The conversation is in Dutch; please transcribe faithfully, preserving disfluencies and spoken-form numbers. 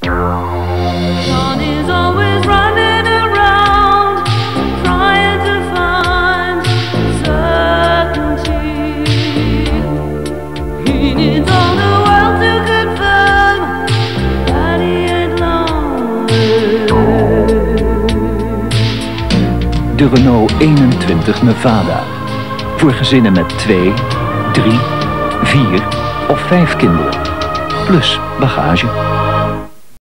John is always running around, trying to find certainty. He needs all the world to confirm that he ain't lonely. De Renault eenentwintig Nevada. Voor gezinnen met twee, drie, vier of vijf kinderen. Plus bagage.